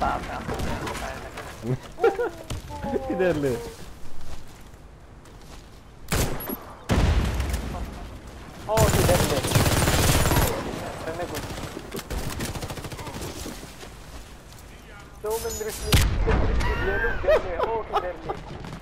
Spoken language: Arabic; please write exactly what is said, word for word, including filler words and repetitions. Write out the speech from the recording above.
Giderli. Oh, giderli. Very good. So, man, there's no... Oh, giderli.